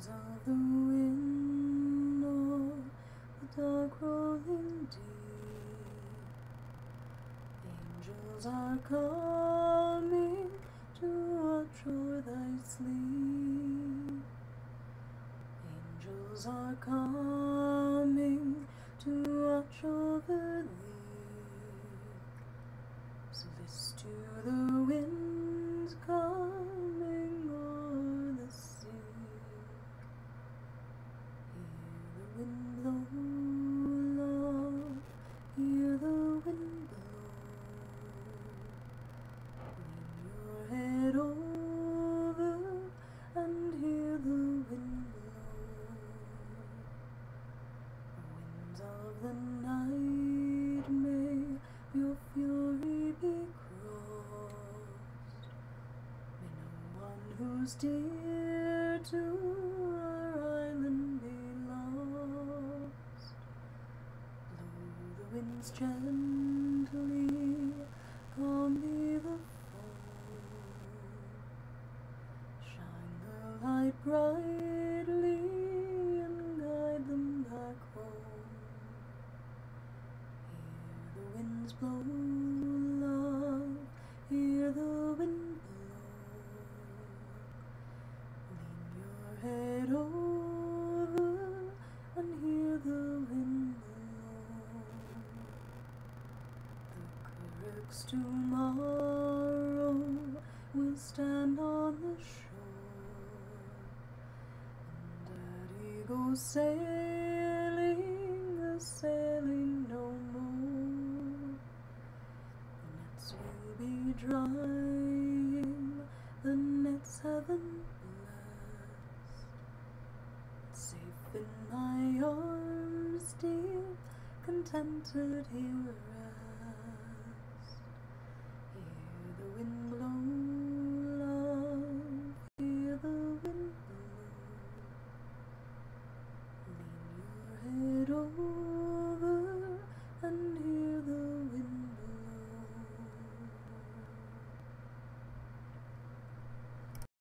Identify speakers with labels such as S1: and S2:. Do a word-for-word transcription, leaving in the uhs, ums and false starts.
S1: Winds of the wind, or the dark rolling deep, angels are coming to watch o'er thy sleep. Angels are coming to watch over thee. So list to the winds coming o'er the sea. Hear the wind blow, love, hear the wind blow. Lean your head over and hear the wind blow. The winds of the night, may your fury be crossed. May no one who's dear to our island be lost. Blow the winds gently, calm be the foam. Shine the light brightly and guide them back home. Hear the winds blow, love, hear the wind blow. Lean your head over and hear the wind blow. The Carracks tomorrow will stand on the shore, and Daddy goes sailing, a sailing no more. The nets will be drying, the nets heaven blessed. Safe in my arms, dear, contented here